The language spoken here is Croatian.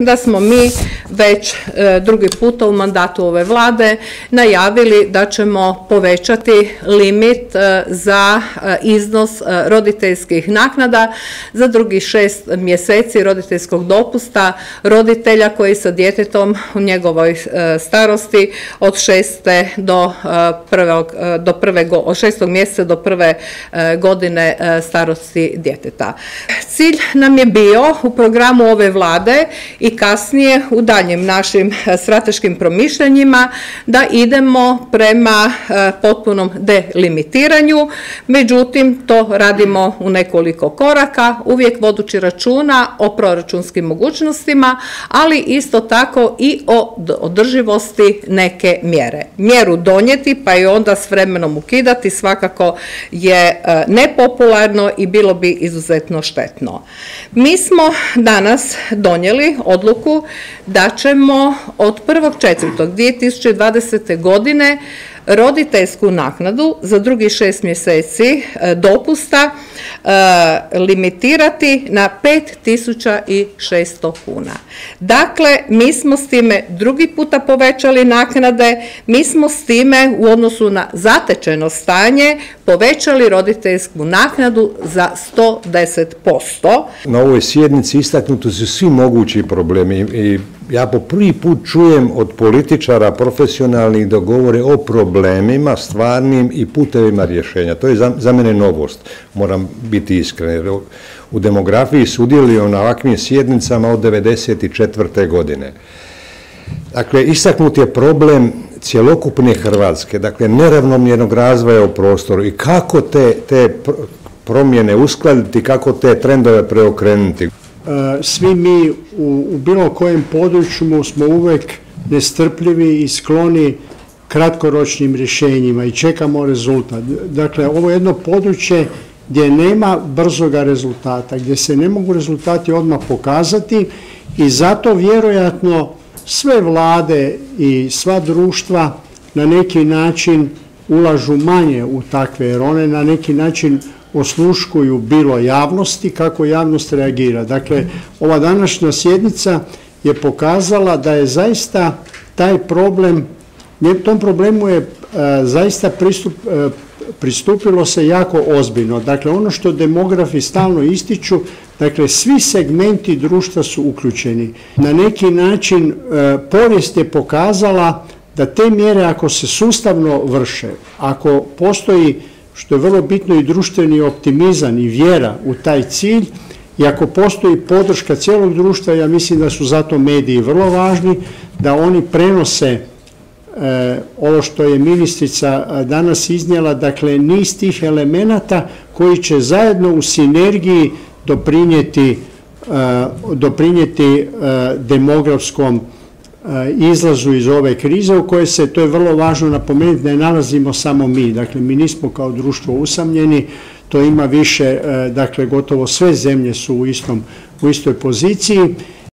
Da smo mi već drugi puta u mandatu ove vlade najavili da ćemo povećati limit za iznos roditeljskih naknada za drugih 6 mjeseci roditeljskog dopusta roditelja koji sa djetetom u njegovoj starosti od 6. mjeseca do 1. godine starosti djeteta. Cilj nam je bio u programu ove vlade i kasnije u daljnjim našim strateškim promišljanjima da idemo prema potpunom delimitiranju, međutim to radimo u nekoliko koraka, uvijek vodeći računa o proračunskim mogućnostima, ali isto tako i o održivosti neke mjere. Mjeru donijeti pa i onda s vremenom ukidati svakako je nepopularno i bilo bi izuzetno štetno. Mi smo danas donijeli odluku da ćemo od 1.4.2020. godine roditeljsku naknadu za drugih 6 mjeseci dopusta limitirati na 5.600 kuna. Dakle, mi smo s time drugi puta povećali naknade, mi smo s time u odnosu na zatečeno stanje povećali roditeljsku naknadu za 110%. Na ovoj sjednici istaknuti su svi mogući problemi i ja po prvi put čujem od političara profesionalnih da govore o problemima stvarnim i putevima rješenja. To je za mene novost, moram biti iskren, jer u demografiji sudjelujem na ovakvim sjednicama od 1994. godine. Dakle, istaknut je problem cjelokupne Hrvatske, dakle, neravnomjernog razvoja u prostoru i kako te promjene uskladiti, kako te trendove preokrenuti. Svi mi u bilo kojem području smo uvijek nestrpljivi i skloni kratkoročnim rješenjima i čekamo rezultat. Dakle, ovo je jedno područje gdje nema brzoga rezultata, gdje se ne mogu rezultati odmah pokazati i zato vjerojatno sve vlade i sva društva na neki način ulažu manje u takve, jer one na neki način osluškuju bilo javnosti, kako javnost reagira. Dakle, ova današnja sjednica je pokazala da je zaista taj problem, tom problemu je zaista pristupilo se jako ozbiljno. Dakle, ono što demografi stalno ističu, dakle, svi segmenti društva su uključeni. Na neki način povijest je pokazala da te mjere, ako se sustavno vrše, ako postoji, što je vrlo bitno, i društveni optimizam i vjera u taj cilj, i ako postoji podrška cijelog društva, ja mislim da su zato mediji vrlo važni, da oni prenose ovo što je ministrica danas iznijela, dakle niz tih elemenata koji će zajedno u sinergiji doprinijeti demografskom izlazu iz ove krize u kojoj se, to je vrlo važno napomenuti, ne nalazimo samo mi. Dakle, mi nismo kao društvo usamljeni, to ima više, dakle gotovo sve zemlje su u istoj poziciji